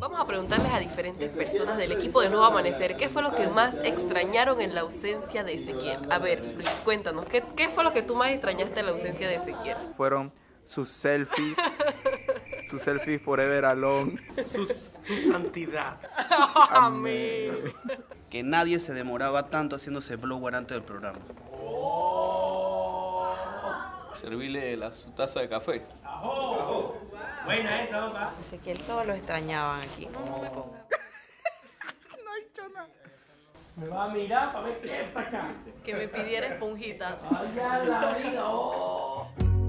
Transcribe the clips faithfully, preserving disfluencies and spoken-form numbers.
Vamos a preguntarles a diferentes personas del equipo de Nuevo Amanecer qué fue lo que más extrañaron en la ausencia de Ezequiel. A ver, Luis, cuéntanos, ¿qué, qué fue lo que tú más extrañaste en la ausencia de Ezequiel? Fueron sus selfies, su selfie forever alone. Su, su santidad. Amén. Que nadie se demoraba tanto haciéndose blower antes del programa. Servirle la, su taza de café. ¡Ajo! Buena esa, papá. Ezequiel, todos lo extrañaban aquí. No, no me pongas. No he dicho nada. Me va a mirar para ver qué está acá. Que me pidiera esponjitas. Allá la vida, oh.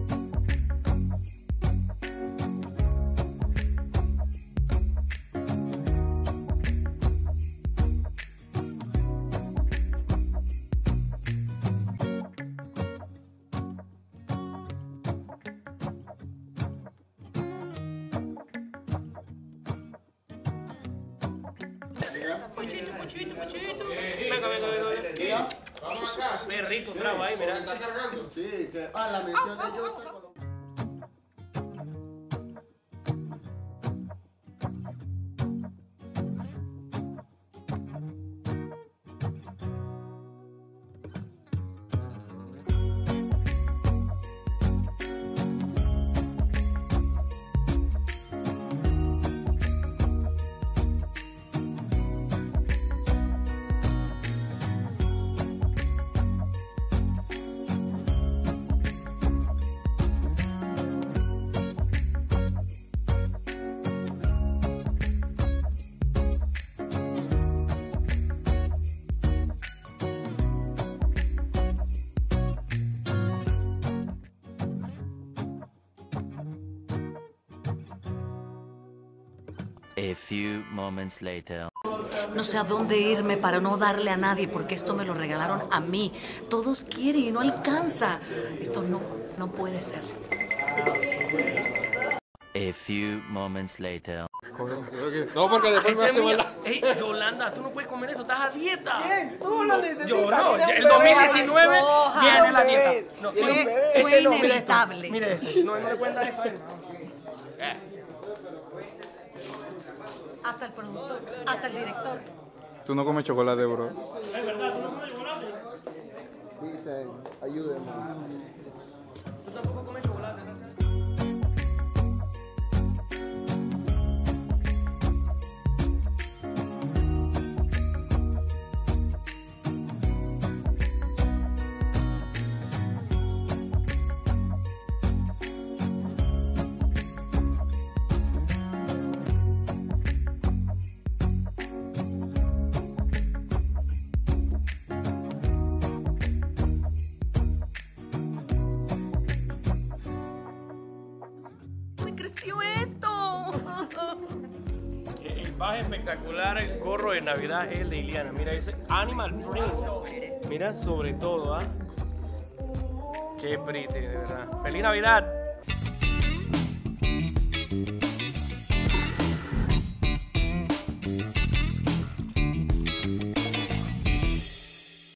Muchito, muchito, muchito. Venga, venga, venga, venga. Vamos acá. Ve rico, bravo ahí, mira. ¿Está cargando? Sí, que ah, la mención de Jota. A few moments later. No sé a dónde irme para no darle a nadie, porque esto me lo regalaron a mí. Todos quieren y no alcanza. Esto no, no puede ser. A few moments later. No, porque después me hace maldad. Ey, Yolanda, tú no puedes comer eso, estás a dieta. ¿Quién? Tú lo necesitas. Yo no, el dos mil diecinueve viene la dieta. No, Fue, no, fue este no, mira esto, inevitable. Mire ese, no, no le pueden dar eso a él. Hasta el productor, hasta el director. Tú no comes chocolate, bro. Es verdad, tú no comes chocolate. Dicen, ayúdenme. Tú tampoco comes chocolate, ¿no? Creció esto. El baje espectacular, el gorro de Navidad es el de Iliana. Mira ese Animal Print. Mira sobre todo, ¿ah? ¿eh? Qué pretty, de verdad. ¡Feliz Navidad!